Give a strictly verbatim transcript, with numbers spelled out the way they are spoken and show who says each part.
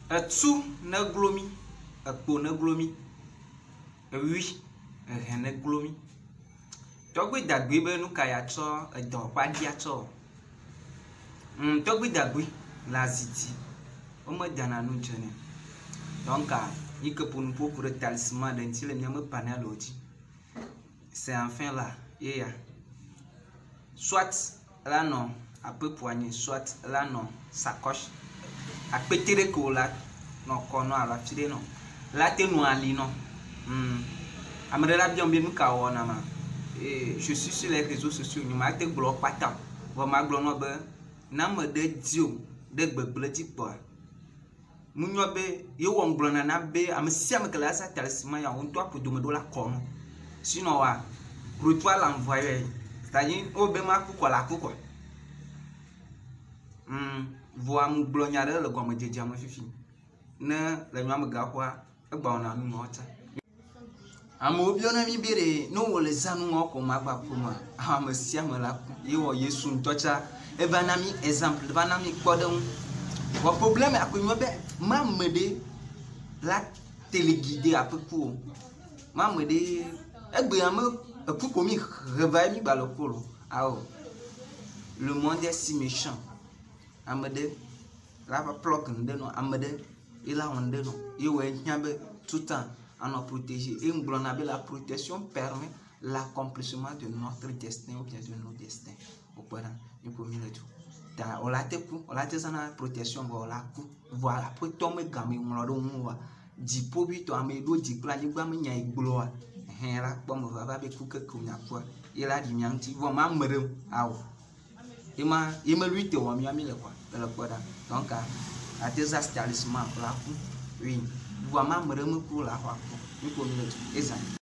Speaker 1: Etu ne glomi, ekpo ne glomi, ewi ehe ne glomi. Togbe dagbe be nu ka ya tso edo pa dia tso. Mm togbe dagbe la ziti. O me dana nu jene. Donc il que pour nous pour le talisman d'un style même panel aussi. C'est enfin là, yeah. Soit là non, à peu poignet, soit là non, sacoche. À péter que là, non, qu'on a la file non. Là t'es nous ali non. Hmm. Amène bien bien nous kawana ma. Et je suis sur les réseaux sociaux, nous m'avons bloqué pas tant. Vous m'avez bloqué ben, n'a me de dio, de bebleti pas. Munyobe, yo wong blona na be, am siam que la sa talisman ya on toi pour demander la com. Sinon wa, pour toi l'envoyer. C'est-à-dire au be ma ku quoi la ku quoi. Hmm, voa mu blonyare le gomme jeje am fifi. Ne le nyam ga kwa, e gba ona nu mota. Am obiona mi bere no wo le zanu ngoko ma gba pour moi. Am siam la ku. Yo Yesu ntocha, e banami exemple, banami kodon. Le problème est que je m'amène la téléguidée à peu près. M'amène et bien me pour comme il réveille mi balo polo. Ah le monde est si méchant. Amène la va bloquer de nous. Amène il a on de nous. Il ouais n'y tout temps à nous protéger. Et nous blonde la protection permet l'accomplissement de notre destin ou bien de nos destins. Au point il faut mieux tout. On l'a été on l'a été sans protection voilà voilà pour tomber gamme on l'a donné moi dix pour huit ans mais d'autres dix plans du gamme n'y a igloa hein là bon va va avec que qu'on a quoi il a dit n'y ti bon ma mere ah il m'a il m'a lui te on m'a mis le quoi le quoi donc à tes talisman là oui voilà ma mere me pour la quoi il faut me le